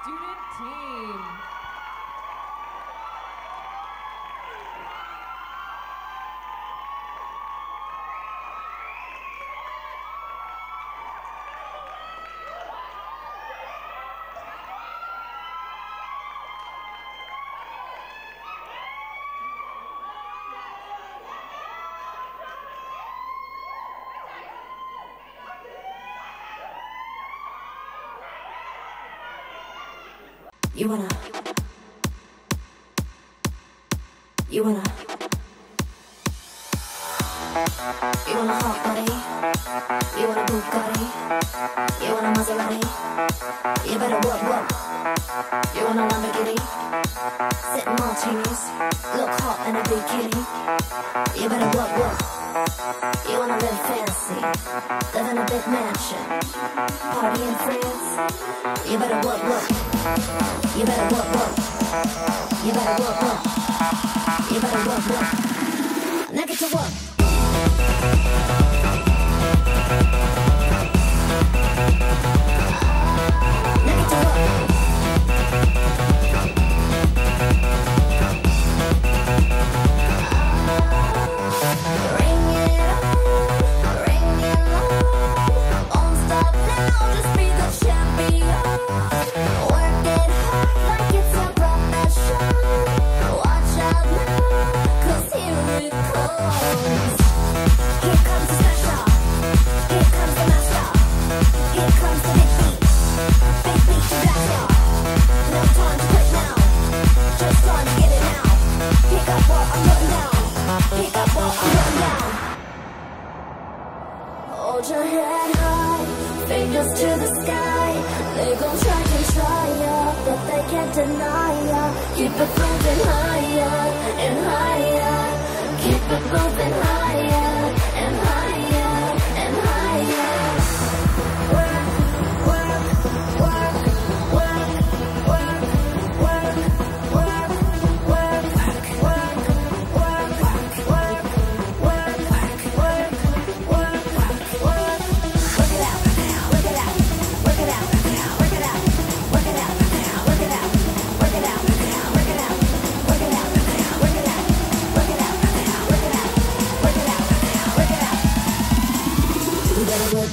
student team. You wanna You wanna hot body? You want a Bugatti? You want a Maserati? You better work. You want a Lamborghini? Sip martinis, look hot in a bikini. You better work. You wanna live fancy, live in a big mansion, party in France. You better work. You better work. You better work. You better work. Now get to work. Hold your head high, fingers to the sky. They gon' try ya, but they can't deny ya. Keep it moving higher and higher. Keep it moving higher and higher and higher. Work, work, work, work, work, work, work, work, work, work, work, work, work, work, work. Work it out, work it out, work it out, work it out, work it out, work it out, work it out, work it out, work it out, work it out, work it out, work it out, work it out, work it out. We gotta work.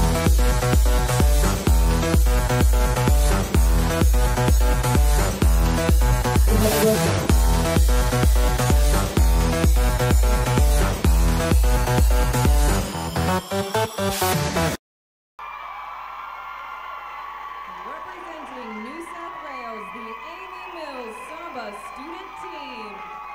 We gotta work. Representing New South Wales, the Amy Mills Samba student team.